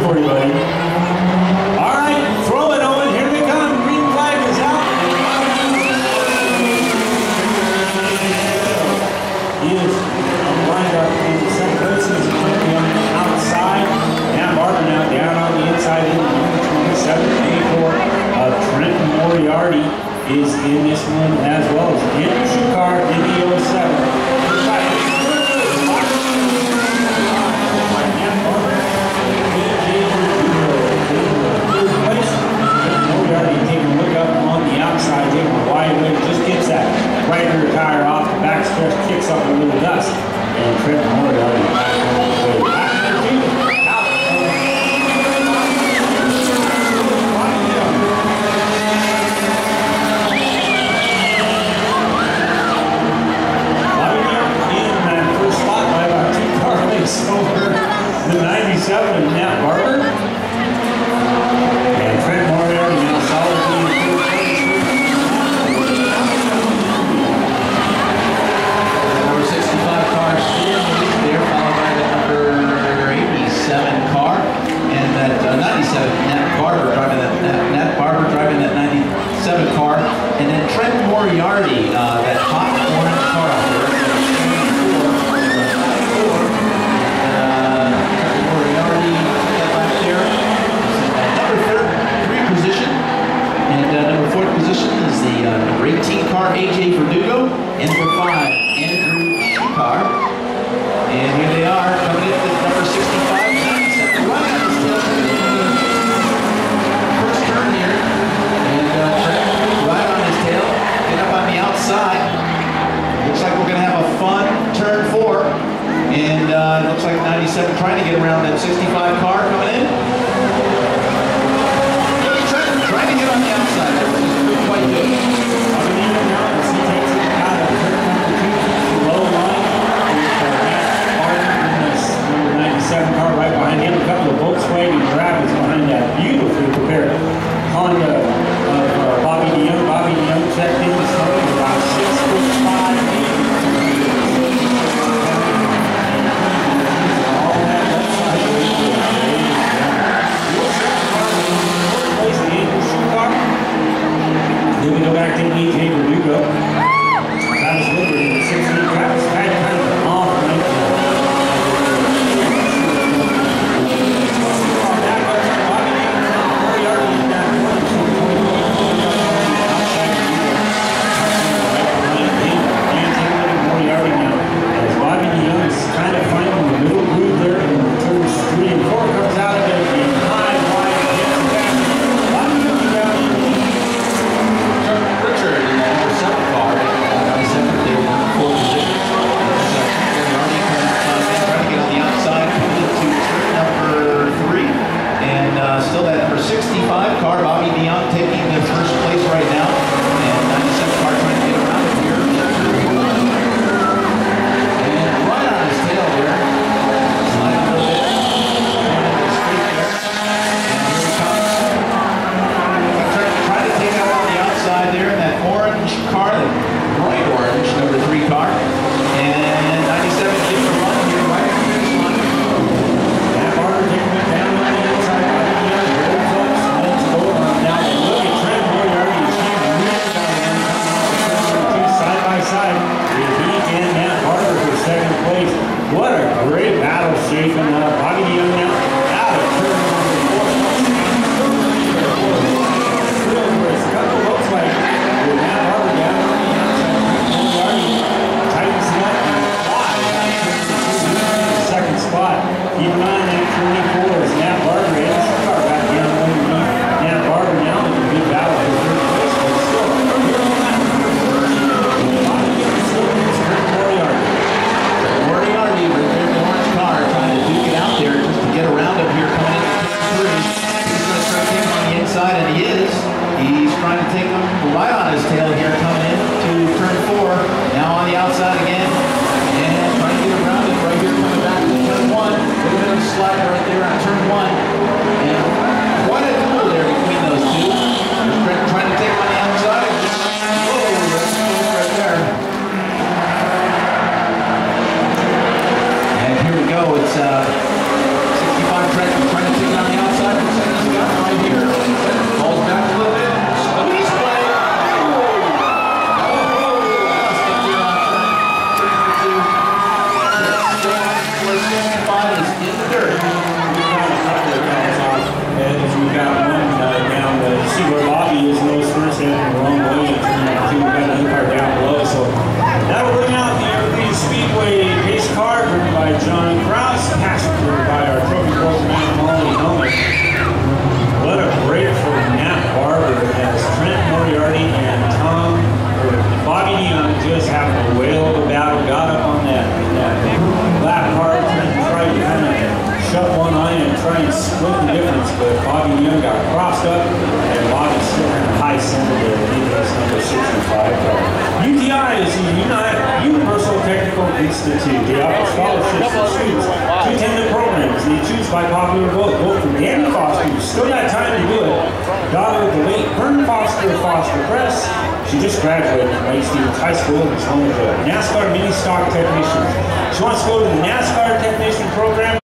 for you, buddy. All right, throw it, Owen. Here they come. Green flag is out. He is lined up in the second place. He's currently on the outside. Now Barber now down on the inside in number 27, 84. Trenton Moriarty is in this one as well as Andrew Car in the 07. Taking a look up on the outside, taking a wide away, just gets that right rear tire off the back stretch, kicks up a little dust, and Trenton Moriarty back on the way. Back to the team. Over the 97 and Nat Barber. And Trent Moriarty now solidly in third place. Number 65 car there, followed by the number 87 car. And that 97, Nat Barber driving that 97 car. And then Trent Moriarty, that hot orange car out there. Number 4th position is the number 18 car, AJ Verdugo, and number 5, Andrew Shukar. And here they are, coming in with number 65, 97, right on his tail. First turn here, and right on his tail, get up on the outside. Looks like we're going to have a fun turn 4. And it looks like 97 trying to get around that 65 car coming in. Trying to get on the outside, that was just quite good. Coming in now as he takes it out of turn number 2, the low line. Number 97 car right behind him. A couple of Volkswagen drivers behind that beautifully prepared Honda of Bobby DeYoung. Bobby DeYoung checked in this morning about 6'5". Then we go back to AJ Verdugo. Travis Woodward in the 16. Travis had kind of an off points, but Bobby Young got crossed up, and Bobby still had a high center to lead us number 65 car. UTI is the Universal Technical Institute. They offer scholarships for students to attend the programs. They choose by popular vote. Vote for Danny Foster. You still got time to do it. Daughter of the late Vern Foster of Foster Press. She just graduated from Lake Stevens High School and is home with a NASCAR mini stock technician. She wants to go to the NASCAR technician program.